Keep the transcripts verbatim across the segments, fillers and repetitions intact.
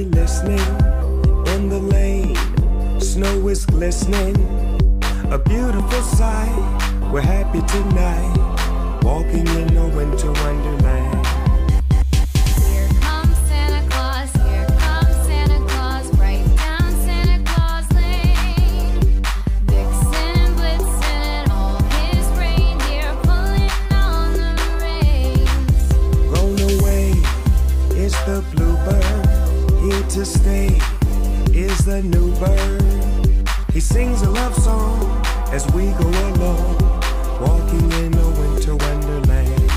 listening. In the lane, snow is glistening. A beautiful sight, we're happy tonight. Walking in a winter wonderland. Here comes Santa Claus, here comes Santa Claus, right down Santa Claus Lane. Vixen and Blitzen and all his reindeer pulling on the reins. Blown away is the bluebird, here to stay is the new bird. He sings a love song as we go along, walking in a winter wonderland.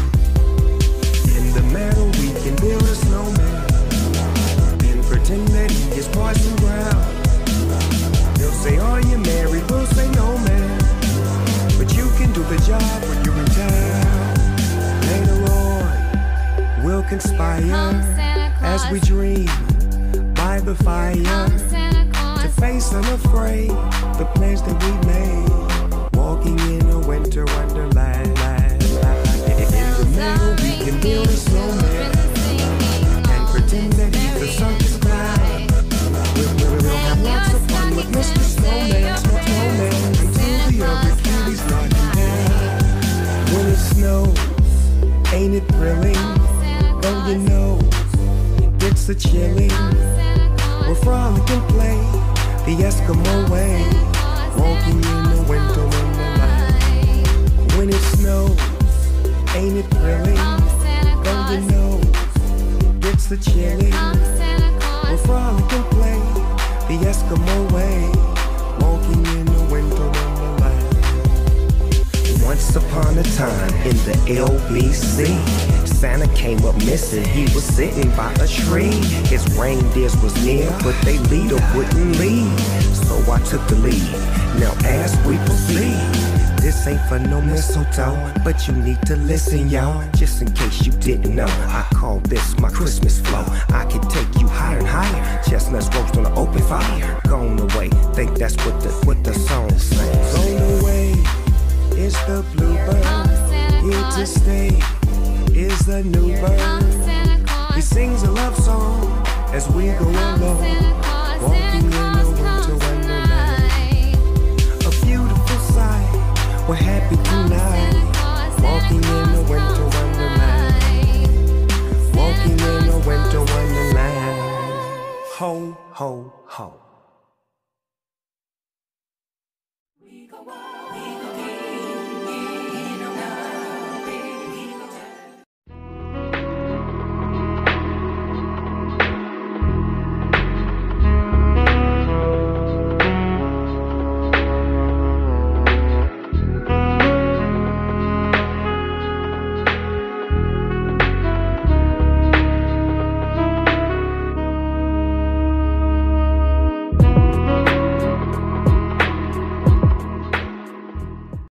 In the meadow we can build a snowman and pretend that he is Parson Brown. He'll say, are you married? We'll say, no, man, but you can do the job when you're in town. Later on we'll conspire as we dream by the fire to face unafraid the plans that we made, walking in a winter wonderland. In the middle we can build a snowman and pretend that he's a circus clown. We'll, we'll have lots of fun with Mister Snowman, Snowman, until the other cuties knock him down. When it snows, ain't it thrilling? Don't you know it's a chilling? We'll frolic and play the Eskimo way, walking in the winter wonderland. When it snows, ain't it thrilling? Don't you know it's the chilling? We'll frolic and play the Eskimo way, walking in the winter wonderland. Once upon a time in the L B C, Santa came up missing, he was sitting by a tree. His reindeers was near, but they leader wouldn't lead. So I took the lead, now as we proceed. This ain't for no mistletoe, but you need to listen, y'all. Just in case you didn't know, I call this my Christmas flow. I can take you higher and higher, chestnuts roast on an open fire. Gone away, think that's what the, what the song says. Gone away is the bluebird, here to stay is the new bird. He sings a love song as we go along, walking in a winter wonderland. A beautiful sight, we're happy tonight, walking in a winter wonderland. Walking in a winter wonderland. Ho, ho, ho.